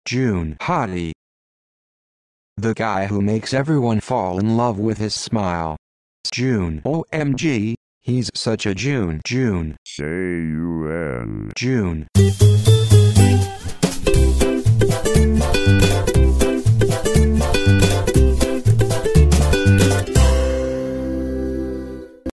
June. Hotty. The guy who makes everyone fall in love with his smile. June. OMG, he's such a June. June. June. June.